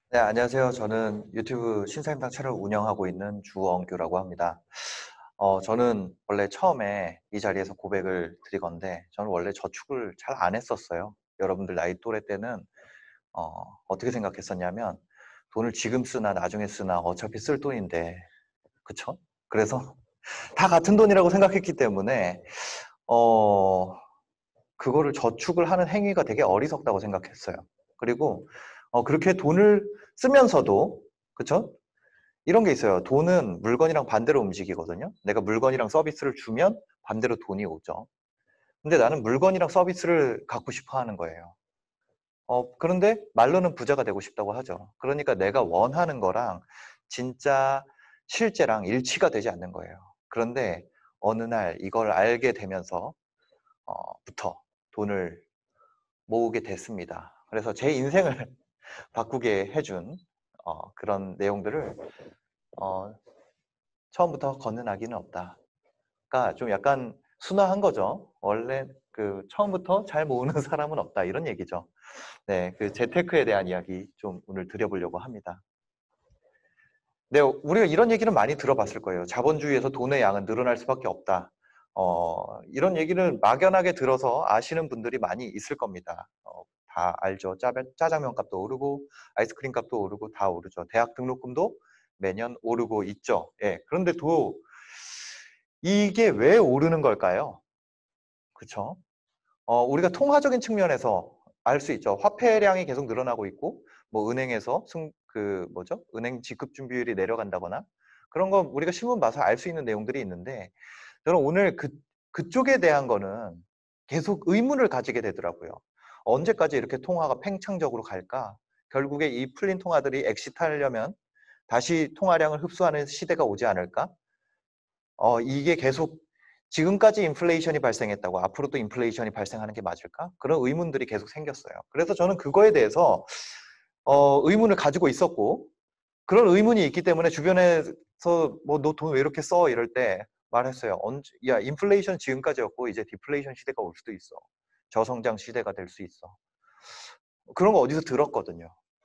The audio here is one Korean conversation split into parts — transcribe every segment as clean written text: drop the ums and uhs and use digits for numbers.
네, 안녕하세요. 저는 유튜브 신사임당 채널 운영하고 있는 주엉규라고 합니다. 저는 원래 처음에 이 자리에서 고백을 드리건데, 저는 원래 저축을 잘 안 했었어요. 여러분들 나이 또래 때는, 어떻게 생각했었냐면, 돈을 지금 쓰나 나중에 쓰나 어차피 쓸 돈인데, 그쵸? 그래서 다 같은 돈이라고 생각했기 때문에, 어, 그거를 저축을 하는 행위가 되게 어리석다고 생각했어요. 그리고, 그렇게 돈을 쓰면서도, 그쵸? 이런 게 있어요. 돈은 물건이랑 반대로 움직이거든요. 내가 물건이랑 서비스를 주면 반대로 돈이 오죠. 근데 나는 물건이랑 서비스를 갖고 싶어 하는 거예요. 그런데 말로는 부자가 되고 싶다고 하죠. 그러니까 내가 원하는 거랑 진짜 실제랑 일치가 되지 않는 거예요. 그런데 어느 날 이걸 알게 되면서, 부터 돈을 모으게 됐습니다. 그래서 제 인생을 바꾸게 해준, 그런 내용들을, 어, 처음부터 걷는 아기는 없다. 그러니까 좀 약간 순화한 거죠. 원래 그 처음부터 잘 모으는 사람은 없다. 이런 얘기죠. 네, 그 재테크에 대한 이야기 좀 오늘 드려보려고 합니다. 네, 우리가 이런 얘기는 많이 들어봤을 거예요. 자본주의에서 돈의 양은 늘어날 수밖에 없다. 이런 얘기는 막연하게 들어서 아시는 분들이 많이 있을 겁니다. 다 알죠. 짜장면 값도 오르고, 아이스크림 값도 오르고, 다 오르죠. 대학 등록금도 매년 오르고 있죠. 예. 그런데도 이게 왜 오르는 걸까요? 그쵸? 우리가 통화적인 측면에서 알 수 있죠. 화폐량이 계속 늘어나고 있고, 뭐 은행에서 뭐죠? 은행 지급 준비율이 내려간다거나 그런 거 우리가 신문 봐서 알 수 있는 내용들이 있는데, 저는 오늘 그쪽에 대한 거는 계속 의문을 가지게 되더라고요. 언제까지 이렇게 통화가 팽창적으로 갈까? 결국에 이 풀린 통화들이 엑시트하려면 다시 통화량을 흡수하는 시대가 오지 않을까? 이게 계속 지금까지 인플레이션이 발생했다고 앞으로도 인플레이션이 발생하는 게 맞을까? 그런 의문들이 계속 생겼어요. 그래서 저는 그거에 대해서 의문을 가지고 있었고, 그런 의문이 있기 때문에 주변에서 뭐 너 돈 왜 이렇게 써? 이럴 때 말했어요. 야, 인플레이션 지금까지였고 이제 디플레이션 시대가 올 수도 있어. 저성장 시대가 될 수 있어. 그런 거 어디서 들었거든요.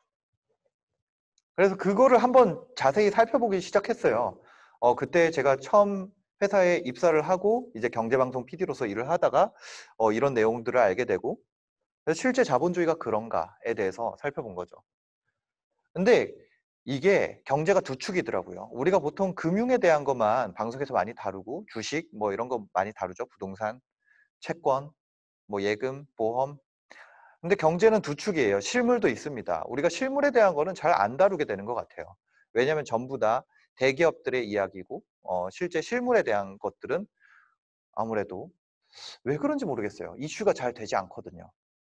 그래서 그거를 한번 자세히 살펴보기 시작했어요. 그때 제가 처음 회사에 입사를 하고 이제 경제방송 PD로서 일을 하다가 이런 내용들을 알게 되고, 그래서 실제 자본주의가 그런가에 대해서 살펴본 거죠. 근데 이게 경제가 두 축이더라고요. 우리가 보통 금융에 대한 것만 방송에서 많이 다루고 주식 뭐 이런 거 많이 다루죠. 부동산, 채권, 뭐 예금, 보험. 근데 경제는 두 축이에요. 실물도 있습니다. 우리가 실물에 대한 거는 잘 안 다루게 되는 것 같아요. 왜냐하면 전부 다 대기업들의 이야기고, 실제 실물에 대한 것들은 아무래도 왜 그런지 모르겠어요. 이슈가 잘 되지 않거든요.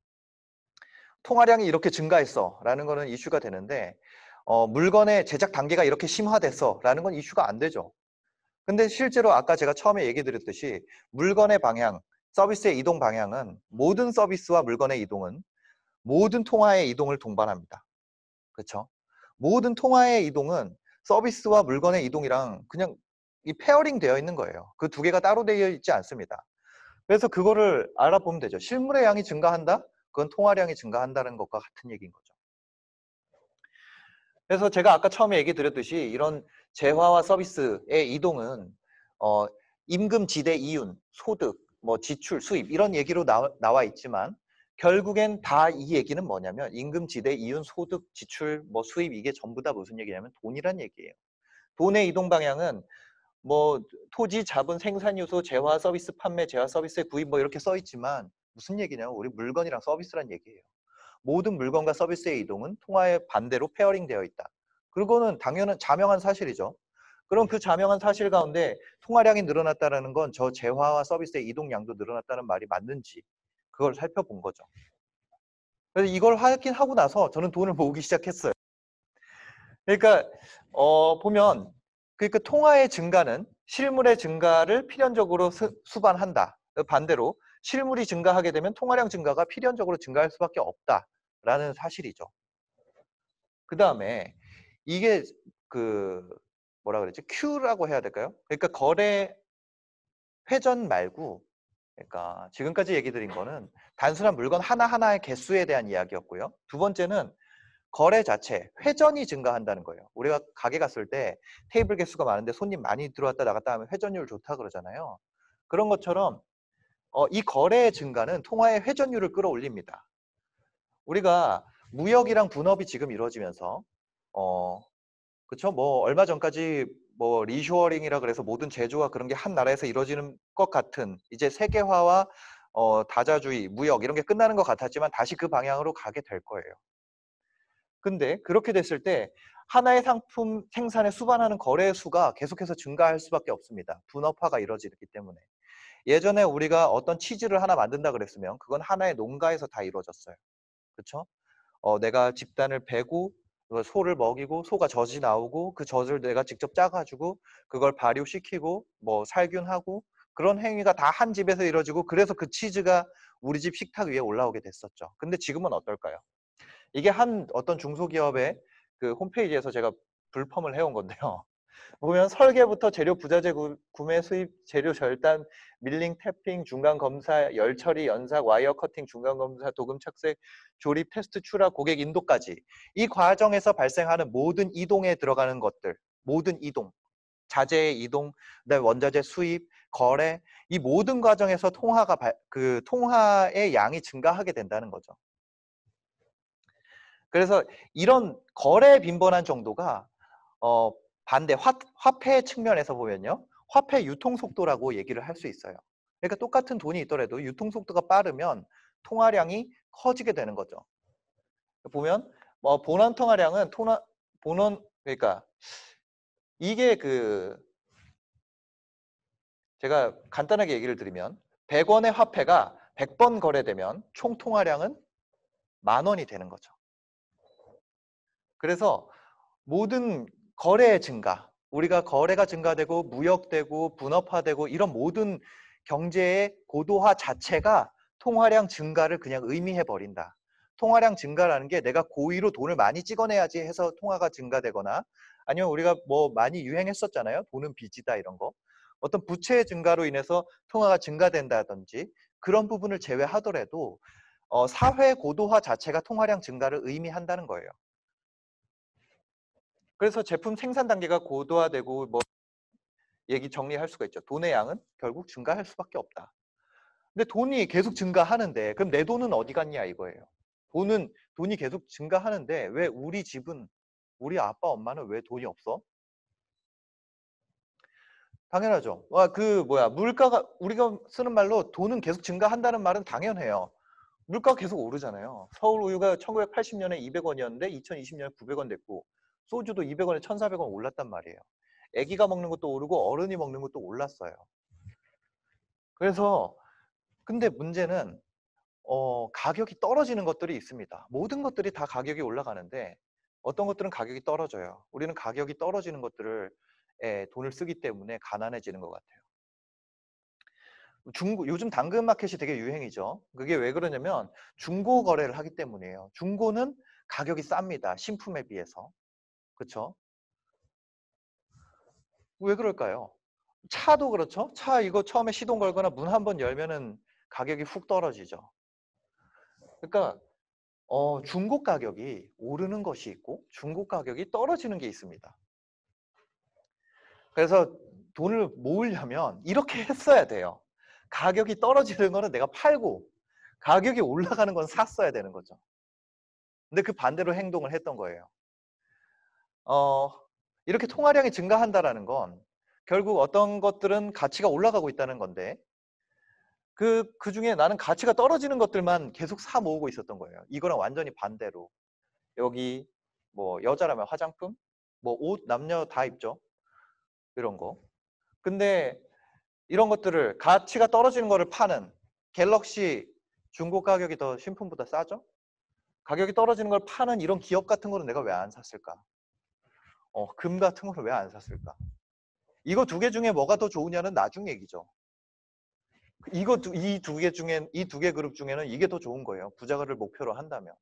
통화량이 이렇게 증가했어 라는 거는 이슈가 되는데, 물건의 제작 단계가 이렇게 심화됐어 라는 건 이슈가 안 되죠. 근데 실제로 아까 제가 처음에 얘기 드렸듯이 물건의 방향, 서비스의 이동 방향은 모든 서비스와 물건의 이동은 모든 통화의 이동을 동반합니다. 그렇죠? 모든 통화의 이동은 서비스와 물건의 이동이랑 그냥 이 페어링 되어 있는 거예요. 그 두 개가 따로 되어 있지 않습니다. 그래서 그거를 알아보면 되죠. 실물의 양이 증가한다? 그건 통화량이 증가한다는 것과 같은 얘기인 거죠. 그래서 제가 아까 처음에 얘기 드렸듯이 이런 재화와 서비스의 이동은 어, 임금, 지대, 이윤, 소득, 뭐 지출, 수입 이런 얘기로 나와 있지만 결국엔 다 이 얘기는 뭐냐면 임금, 지대, 이윤, 소득, 지출, 뭐 수입 이게 전부 다 무슨 얘기냐면 돈이란 얘기예요. 돈의 이동 방향은 뭐 토지, 자본, 생산 요소, 재화, 서비스, 판매, 재화, 서비스의 구입 뭐 이렇게 써 있지만 무슨 얘기냐면 우리 물건이랑 서비스란 얘기예요. 모든 물건과 서비스의 이동은 통화의 반대로 페어링 되어 있다. 그거는 당연한 자명한 사실이죠. 그럼 그 자명한 사실 가운데 통화량이 늘어났다는 건 저 재화와 서비스의 이동량도 늘어났다는 말이 맞는지 그걸 살펴본 거죠. 그래서 이걸 확인하고 나서 저는 돈을 모으기 시작했어요. 그러니까 보면 그러니까 통화의 증가는 실물의 증가를 필연적으로 수반한다. 반대로 실물이 증가하게 되면 통화량 증가가 필연적으로 증가할 수밖에 없다라는 사실이죠. 그 다음에 이게 그 뭐라 그랬지? Q라고 해야 될까요? 그러니까 거래 회전 말고, 그러니까 지금까지 얘기 드린 거는 단순한 물건 하나하나의 개수에 대한 이야기였고요. 두 번째는 거래 자체, 회전이 증가한다는 거예요. 우리가 가게 갔을 때 테이블 개수가 많은데 손님 많이 들어왔다 나갔다 하면 회전율 좋다 그러잖아요. 그런 것처럼 이 거래의 증가는 통화의 회전율을 끌어올립니다. 우리가 무역이랑 분업이 지금 이루어지면서 그쵸? 뭐 얼마 전까지 뭐 리쇼어링이라 그래서 모든 제조와 그런 게 한 나라에서 이루어지는 것 같은 이제 세계화와 다자주의, 무역 이런 게 끝나는 것 같았지만 다시 그 방향으로 가게 될 거예요. 근데 그렇게 됐을 때 하나의 상품 생산에 수반하는 거래 수가 계속해서 증가할 수밖에 없습니다. 분업화가 이루어지기 때문에. 예전에 우리가 어떤 치즈를 하나 만든다 그랬으면 그건 하나의 농가에서 다 이루어졌어요. 그쵸? 내가 집단을 베고 소를 먹이고 소가 젖이 나오고 그 젖을 내가 직접 짜가지고 그걸 발효시키고 뭐 살균하고 그런 행위가 다 한 집에서 이루어지고 그래서 그 치즈가 우리 집 식탁 위에 올라오게 됐었죠. 근데 지금은 어떨까요? 이게 한 어떤 중소기업의 그 홈페이지에서 제가 불펌을 해온 건데요. 보면 설계부터 재료 부자재 구매, 수입, 재료 절단, 밀링, 태핑, 중간 검사, 열 처리, 연삭, 와이어 커팅, 중간 검사, 도금 착색, 조립, 테스트, 출하, 고객 인도까지 이 과정에서 발생하는 모든 이동에 들어가는 것들, 모든 이동, 자재의 이동, 그다음에 원자재 수입, 거래 이 모든 과정에서 통화의 양이 증가하게 된다는 거죠. 그래서 이런 거래 빈번한 정도가 반대 화폐 측면에서 보면요. 화폐 유통 속도라고 얘기를 할 수 있어요. 그러니까 똑같은 돈이 있더라도 유통 속도가 빠르면 통화량이 커지게 되는 거죠. 보면 본원 통화량은 본원 그러니까 이게 제가 간단하게 얘기를 드리면 100원의 화폐가 100번 거래되면 총 통화량은 10,000원이 되는 거죠. 그래서 모든 거래의 증가, 우리가 거래가 증가되고 무역되고 분업화되고 이런 모든 경제의 고도화 자체가 통화량 증가를 그냥 의미해 버린다. 통화량 증가라는 게 내가 고의로 돈을 많이 찍어내야지 해서 통화가 증가되거나 아니면 우리가 뭐 많이 유행했었잖아요. 돈은 빚이다 이런 거. 어떤 부채의 증가로 인해서 통화가 증가된다든지 그런 부분을 제외하더라도 사회 고도화 자체가 통화량 증가를 의미한다는 거예요. 그래서 제품 생산 단계가 고도화되고 뭐 얘기 정리할 수가 있죠. 돈의 양은 결국 증가할 수밖에 없다. 근데 돈이 계속 증가하는데 그럼 내 돈은 어디 갔냐 이거예요. 돈이 계속 증가하는데 왜 우리 집은 우리 아빠 엄마는 왜 돈이 없어? 당연하죠. 물가가 우리가 쓰는 말로 돈은 계속 증가한다는 말은 당연해요. 물가가 계속 오르잖아요. 서울 우유가 1980년에 200원이었는데 2020년에 900원 됐고 소주도 200원에 1,400원 올랐단 말이에요. 아기가 먹는 것도 오르고 어른이 먹는 것도 올랐어요. 그래서 근데 문제는 가격이 떨어지는 것들이 있습니다. 모든 것들이 다 가격이 올라가는데 어떤 것들은 가격이 떨어져요. 우리는 가격이 떨어지는 것들을 돈을 쓰기 때문에 가난해지는 것 같아요. 요즘 당근마켓이 되게 유행이죠. 그게 왜 그러냐면 중고 거래를 하기 때문이에요. 중고는 가격이 쌉니다. 신품에 비해서. 그렇죠? 왜 그럴까요? 차도 그렇죠? 차 이거 처음에 시동 걸거나 문 한번 열면은 가격이 훅 떨어지죠. 그러니까 중고 가격이 오르는 것이 있고 중고 가격이 떨어지는 게 있습니다. 그래서 돈을 모으려면 이렇게 했어야 돼요. 가격이 떨어지는 거는 내가 팔고 가격이 올라가는 건 샀어야 되는 거죠. 근데 그 반대로 행동을 했던 거예요. 어, 이렇게 통화량이 증가한다라는 건 결국 어떤 것들은 가치가 올라가고 있다는 건데 그중에 나는 가치가 떨어지는 것들만 계속 사 모으고 있었던 거예요. 이거랑 완전히 반대로. 여기 뭐 여자라면 화장품, 뭐 옷 남녀 다 입죠. 이런 거. 근데 이런 것들을 가치가 떨어지는 거를 파는 갤럭시 중고 가격이 더 신품보다 싸죠? 가격이 떨어지는 걸 파는 이런 기업 같은 거는 내가 왜 안 샀을까? 금 같은 거는 왜 안 샀을까? 이거 두 개 중에 뭐가 더 좋으냐는 나중 얘기죠. 이 두 개 중에 이 두 개 그룹 중에는 이게 더 좋은 거예요. 부자를 목표로 한다면.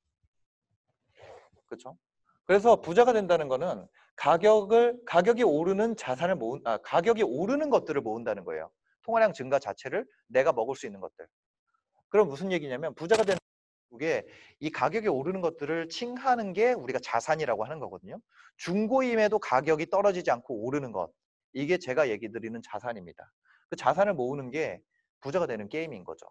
그렇죠? 그래서 부자가 된다는 거는 가격이 오르는 가격이 오르는 것들을 모은다는 거예요. 통화량 증가 자체를 내가 먹을 수 있는 것들. 그럼 무슨 얘기냐면 부자가 되는 그게 이 가격이 오르는 것들을 칭하는 게 우리가 자산이라고 하는 거거든요. 중고임에도 가격이 떨어지지 않고 오르는 것. 이게 제가 얘기 드리는 자산입니다. 그 자산을 모으는 게 부자가 되는 게임인 거죠.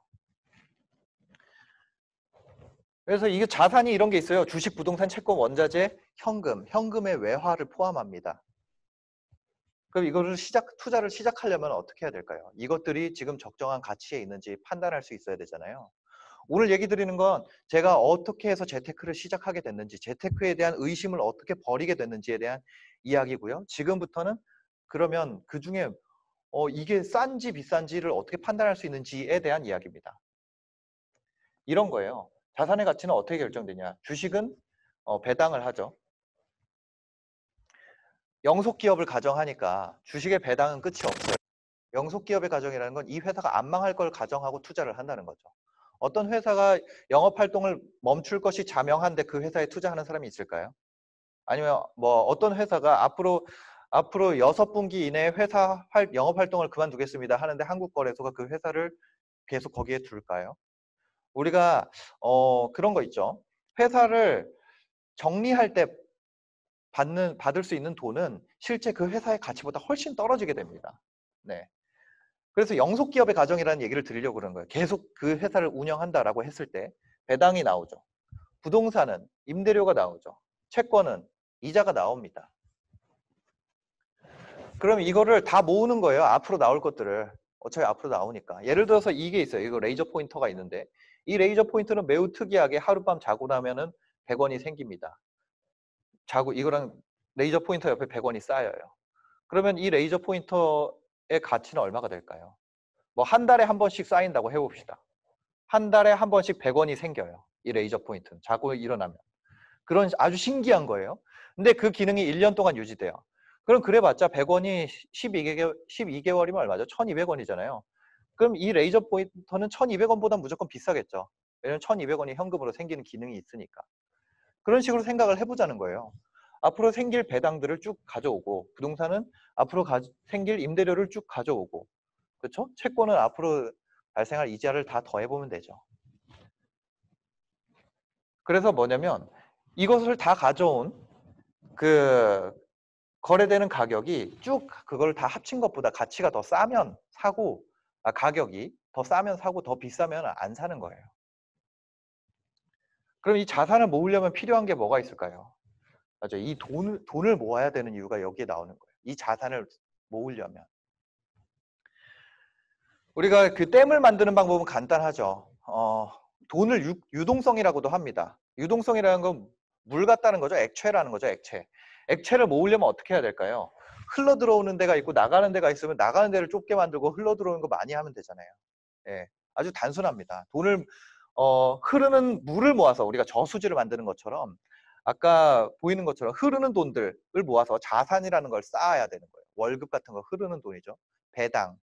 그래서 이게 자산이 이런 게 있어요. 주식, 부동산, 채권, 원자재, 현금. 현금의 외화를 포함합니다. 그럼 이거를 투자를 시작하려면 어떻게 해야 될까요? 이것들이 지금 적정한 가치에 있는지 판단할 수 있어야 되잖아요. 오늘 얘기 드리는 건 제가 어떻게 해서 재테크를 시작하게 됐는지, 재테크에 대한 의심을 어떻게 버리게 됐는지에 대한 이야기고요. 지금부터는 그러면 그 중에 이게 싼지 비싼지를 어떻게 판단할 수 있는지에 대한 이야기입니다. 이런 거예요. 자산의 가치는 어떻게 결정되냐. 주식은 배당을 하죠. 영속기업을 가정하니까 주식의 배당은 끝이 없어요. 영속기업의 가정이라는 건 이 회사가 안 망할 걸 가정하고 투자를 한다는 거죠. 어떤 회사가 영업활동을 멈출 것이 자명한데 그 회사에 투자하는 사람이 있을까요? 아니면 뭐 어떤 회사가 앞으로 6분기 이내에 회사 영업활동을 그만두겠습니다 하는데 한국거래소가 그 회사를 계속 거기에 둘까요? 우리가 그런 거 있죠. 회사를 정리할 때 받을 수 있는 돈은 실제 그 회사의 가치보다 훨씬 떨어지게 됩니다. 네. 그래서 영속기업의 가정이라는 얘기를 드리려고 그러는 거예요. 계속 그 회사를 운영한다라고 했을 때 배당이 나오죠. 부동산은 임대료가 나오죠. 채권은 이자가 나옵니다. 그럼 이거를 다 모으는 거예요. 앞으로 나올 것들을. 어차피 앞으로 나오니까. 예를 들어서 이게 있어요. 이거 레이저 포인터가 있는데 이 레이저 포인터는 매우 특이하게 하룻밤 자고 나면은 100원이 생깁니다. 이거랑 레이저 포인터 옆에 100원이 쌓여요. 그러면 이 레이저 포인터의 가치는 얼마가 될까요? 뭐 한 달에 한 번씩 쌓인다고 해봅시다. 한 달에 한 번씩 100원이 생겨요. 이 레이저 포인트는. 자고 일어나면. 그런 아주 신기한 거예요. 근데 그 기능이 1년 동안 유지돼요. 그럼 그래봤자 100원이 12개월이면 얼마죠? 1200원이잖아요. 그럼 이 레이저 포인터는 1200원보다 무조건 비싸겠죠. 왜냐면 1200원이 현금으로 생기는 기능이 있으니까. 그런 식으로 생각을 해보자는 거예요. 앞으로 생길 배당들을 쭉 가져오고 부동산은 앞으로 생길 임대료를 쭉 가져오고 그렇죠? 채권은 앞으로 발생할 이자를 다 더해보면 되죠. 그래서 뭐냐면 이것을 다 가져온 그 거래되는 가격이 쭉 그걸 다 합친 것보다 가치가 더 싸면 사고 가격이 더 싸면 사고 더 비싸면 안 사는 거예요. 그럼 이 자산을 모으려면 필요한 게 뭐가 있을까요? 맞아요. 이 돈을 모아야 되는 이유가 여기에 나오는 거예요. 이 자산을 모으려면. 우리가 그 댐을 만드는 방법은 간단하죠. 돈을 유동성이라고도 합니다. 유동성이라는 건 물 같다는 거죠. 액체라는 거죠. 액체. 액체를 모으려면 어떻게 해야 될까요? 흘러 들어오는 데가 있고 나가는 데가 있으면 나가는 데를 좁게 만들고 흘러 들어오는 거 많이 하면 되잖아요. 예, 아주 단순합니다. 흐르는 물을 모아서 우리가 저수지를 만드는 것처럼 아까 보이는 것처럼 흐르는 돈들을 모아서 자산이라는 걸 쌓아야 되는 거예요. 월급 같은 거 흐르는 돈이죠. 배당,